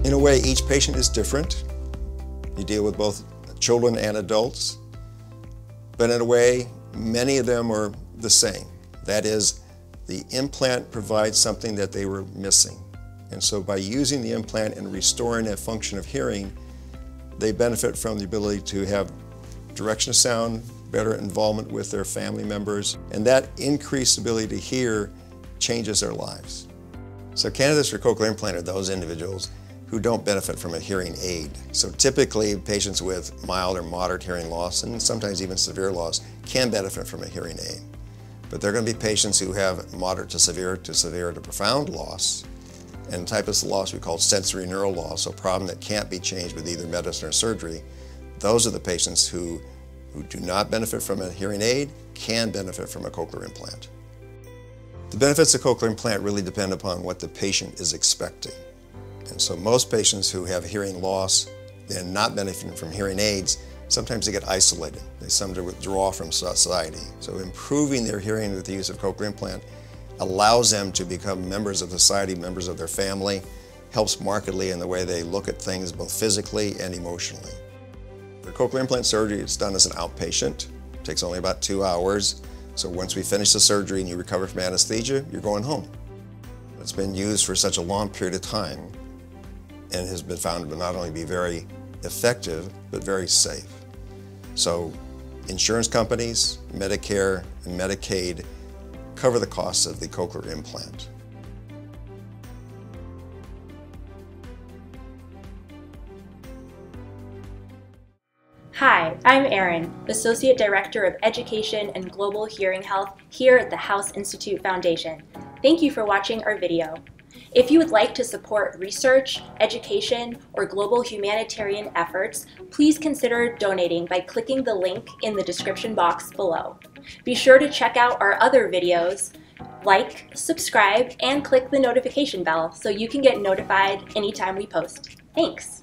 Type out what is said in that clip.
In a way, each patient is different. You deal with both children and adults, but in a way, many of them are the same. That is, the implant provides something that they were missing. And so by using the implant and restoring a function of hearing, they benefit from the ability to have direction of sound, better involvement with their family members, and that increased ability to hear changes their lives. So candidates for cochlear implant are those individuals who don't benefit from a hearing aid. So typically patients with mild or moderate hearing loss, and sometimes even severe loss, can benefit from a hearing aid. But there are going to be patients who have moderate to severe to profound loss, and the type of loss we call sensory neural loss, a problem that can't be changed with either medicine or surgery. Those are the patients who do not benefit from a hearing aid, can benefit from a cochlear implant. The benefits of cochlear implant really depend upon what the patient is expecting. And so most patients who have hearing loss and not benefiting from hearing aids, sometimes they get isolated. They sometimes withdraw from society. So improving their hearing with the use of cochlear implant allows them to become members of society, members of their family, helps markedly in the way they look at things both physically and emotionally. For cochlear implant surgery, it's done as an outpatient. It takes only about 2 hours. So once we finish the surgery and you recover from anesthesia, you're going home. It's been used for such a long period of time and has been found to not only be very effective, but very safe. So insurance companies, Medicare and Medicaid cover the costs of the cochlear implant. Hi, I'm Erin, Associate Director of Education and Global Hearing Health here at the House Institute Foundation. Thank you for watching our video. If you would like to support research, education, or global humanitarian efforts, please consider donating by clicking the link in the description box below. Be sure to check out our other videos, like, subscribe, and click the notification bell so you can get notified anytime we post. Thanks!